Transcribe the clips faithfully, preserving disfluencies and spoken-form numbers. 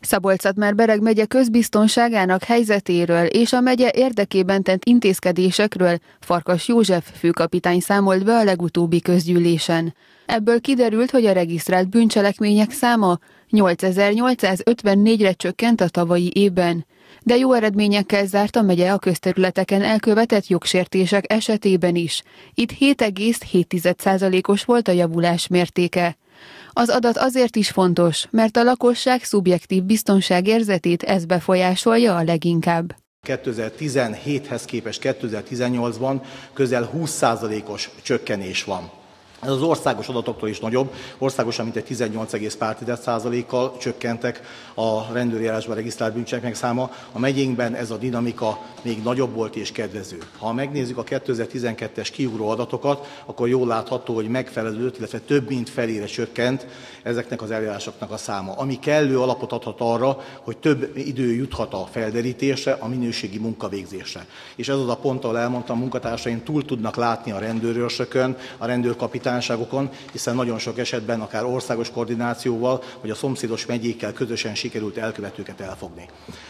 Szabolcs-Szatmár-Bereg megye közbiztonságának helyzetéről és a megye érdekében tett intézkedésekről Farkas József főkapitány számolt be a legutóbbi közgyűlésen. Ebből kiderült, hogy a regisztrált bűncselekmények száma nyolcezer-nyolcszázötvennégyre csökkent a tavalyi évben, de jó eredményekkel zárt a megye a közterületeken elkövetett jogsértések esetében is. Itt hét egész hét százalékos volt a javulás mértéke. Az adat azért is fontos, mert a lakosság szubjektív biztonságérzetét ez befolyásolja a leginkább. kétezer-tizenhéthez képest kétezer-tizennyolcban közel húsz százalékos csökkenés van. Ez az országos adatoktól is nagyobb, országosan mintegy tizennyolc egész pár százalékkal csökkentek a rendőri eljárásban regisztrált bűncselekmények száma. A megyénkben ez a dinamika még nagyobb volt és kedvező. Ha megnézzük a kétezer-tizenkettes kiugró adatokat, akkor jól látható, hogy megfelelő, illetve több mint felére csökkent ezeknek az eljárásoknak a száma, ami kellő alapot adhat arra, hogy több idő juthat a felderítésre, a minőségi munkavégzésre. És ez az a pont, ahol elmondtam, munkatársaim túl tudnak látni a rendőrőrsökön, a rendőrkapitányokon, hiszen nagyon sok esetben akár országos koordinációval, vagy a szomszédos megyékkel közösen sikerült elkövetőket elfogni.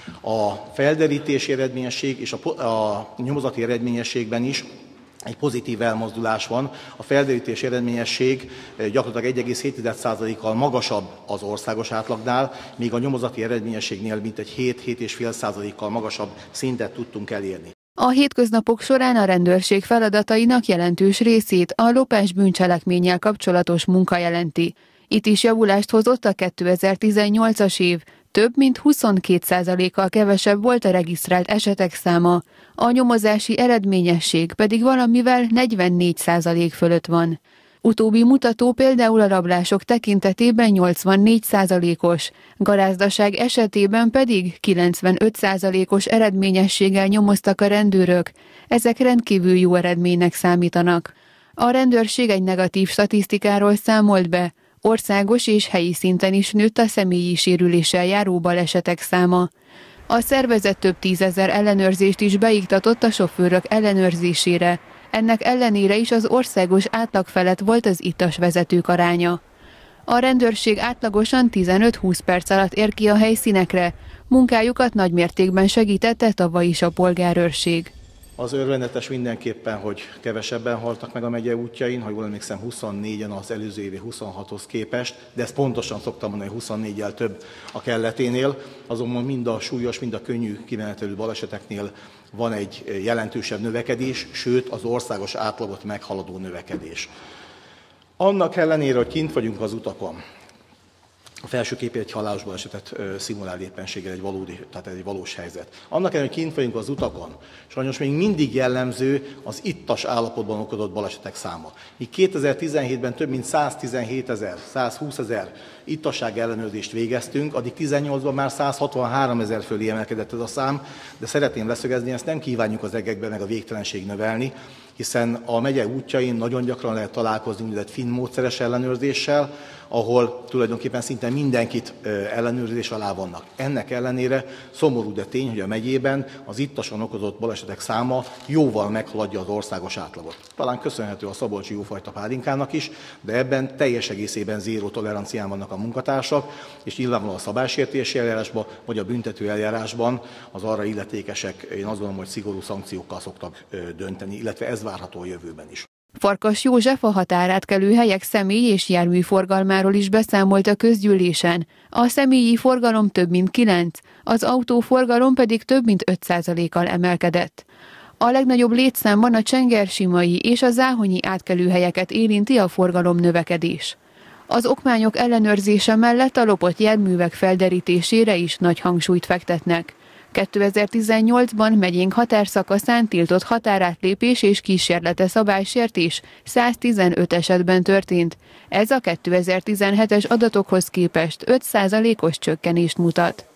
A felderítési eredményesség és a, a nyomozati eredményességben is egy pozitív elmozdulás van. A felderítési eredményesség gyakorlatilag egy egész hét százalékkal magasabb az országos átlagnál, míg a nyomozati eredményességnél mintegy hét-hét egész öt százalékkal magasabb szintet tudtunk elérni. A hétköznapok során a rendőrség feladatainak jelentős részét a lopás bűncselekménnyel kapcsolatos munka jelenti. Itt is javulást hozott a kétezer-tizennyolcas év, több mint huszonkét százalékkal kevesebb volt a regisztrált esetek száma, a nyomozási eredményesség pedig valamivel negyvennégy százalék fölött van. Utóbbi mutató például a rablások tekintetében nyolcvannégy százalékos, garázdaság esetében pedig kilencvenöt százalékos eredményességgel nyomoztak a rendőrök, ezek rendkívül jó eredménynek számítanak. A rendőrség egy negatív statisztikáról számolt be, országos és helyi szinten is nőtt a személyi sérüléssel járó balesetek száma. A szervezet több tízezer ellenőrzést is beiktatott a sofőrök ellenőrzésére, ennek ellenére is az országos átlag felett volt az ittas vezetők aránya. A rendőrség átlagosan tizenöt-húsz perc alatt ér ki a helyszínekre, munkájukat nagymértékben segítette tavaly is a polgárőrség. Az örvendetes mindenképpen, hogy kevesebben haltak meg a megye útjain, ha jól emlékszem huszonnégyen az előző évi huszonhathoz képest, de ezt pontosan szoktam mondani, hogy huszonnégyel több a kelleténél, azonban mind a súlyos, mind a könnyű kimenetelő baleseteknél van egy jelentősebb növekedés, sőt az országos átlagot meghaladó növekedés. Annak ellenére, hogy kint vagyunk az utakon, a felső kép egy halálos balesetet szimulál éppenséggel, egy valódi, tehát egy valós helyzet. Annak ellenére, hogy kint vagyunk az utakon, sajnos még mindig jellemző az ittas állapotban okozott balesetek száma. Míg kétezer-tizenhétben több mint száztizenhétezer, százhúszezer ittasság ellenőrzést végeztünk, addig tizennyolcban már százhatvanháromezer fölé emelkedett ez a szám, de szeretném leszögezni, ezt nem kívánjuk az egekben meg a végtelenség növelni, hiszen a megye útjain nagyon gyakran lehet találkozni úgynevezett finn módszeres ellenőrzéssel, ahol tulajdonképpen szinte mindenkit ellenőrzés alá vannak. Ennek ellenére szomorú, de tény, hogy a megyében az ittasan okozott balesetek száma jóval meghaladja az országos átlagot. Talán köszönhető a szabolcsi jófajta pálinkának is, de ebben teljes egészében zéró tolerancián vannak a munkatársak, és nyilvánvalóan a szabálysértési eljárásban vagy a büntető eljárásban az arra illetékesek, én azt gondolom, hogy szigorú szankciókkal szoktak dönteni, illetve ez várható a jövőben is. Farkas József a határátkelő helyek személy- és járműforgalmáról is beszámolt a közgyűlésen. A személyi forgalom több mint kilenc, az autóforgalom pedig több mint öt százalékkal emelkedett. A legnagyobb létszámban a csengersimai és a záhonyi átkelőhelyeket érinti a forgalom növekedés. Az okmányok ellenőrzése mellett a lopott járművek felderítésére is nagy hangsúlyt fektetnek. kétezer-tizennyolcban megyénk határszakaszán tiltott határátlépés és kísérlete szabálysértés száztizenöt esetben történt. Ez a kétezer-tizenhetes adatokhoz képest öt százalékos csökkenést mutat.